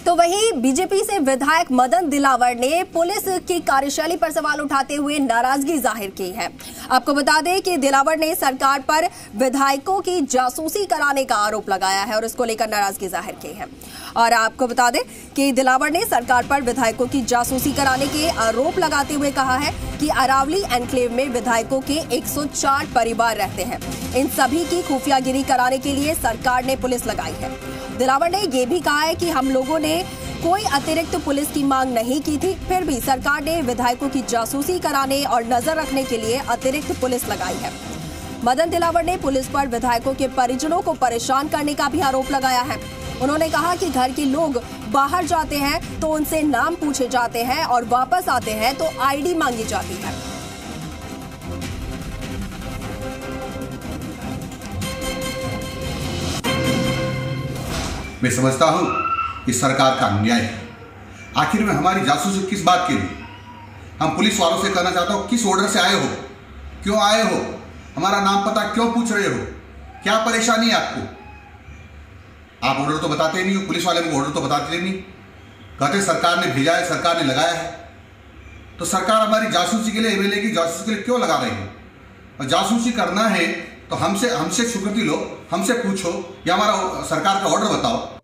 तो वहीं बीजेपी से विधायक मदन दिलावर ने पुलिस की कार्यशैली पर सवाल उठाते हुए नाराजगी जाहिर की है। आपको बता दें कि दिलावर ने सरकार पर विधायकों की जासूसी कराने का आरोप लगाया है और इसको लेकर नाराजगी जाहिर की है। और आपको बता दें कि दिलावर ने सरकार पर विधायकों की जासूसी कराने के आरोप लगाते हुए कहा है कि अरावली एन्क्लेव में विधायकों के 104 परिवार रहते हैं। इन सभी की खुफियागिरी कराने के लिए सरकार ने पुलिस लगाई है। दिलावर ने यह भी कहा है कि हम लोगों ने कोई अतिरिक्त पुलिस की मांग नहीं की थी, फिर भी सरकार ने विधायकों की जासूसी कराने और नजर रखने के लिए अतिरिक्त पुलिस लगाई है। मदन दिलावर ने पुलिस पर विधायकों के परिजनों को परेशान करने का भी आरोप लगाया है। उन्होंने कहा कि घर के लोग बाहर जाते हैं तो उनसे नाम पूछे जाते हैं और वापस आते हैं तो आईडी मांगी जाती है। मैं समझता हूं कि सरकार का अन्याय है। आखिर में हमारी जासूसी किस बात के लिए? हम पुलिस वालों से कहना चाहता हूं, किस ऑर्डर से आए हो, क्यों आए हो, हमारा नाम पता क्यों पूछ रहे हो, क्या परेशानी है आपको? आप ऑर्डर तो बताते नहीं हो, पुलिस वाले को ऑर्डर तो बताते नहीं, कहते सरकार ने भेजा है, सरकार ने लगाया है। तो सरकार हमारी जासूसी के लिए, एमएलए की जासूसी के लिए क्यों लगा रही है? और जासूसी करना है तो हमसे स्वीकृति लो, हमसे पूछो या हमारा सरकार का ऑर्डर बताओ।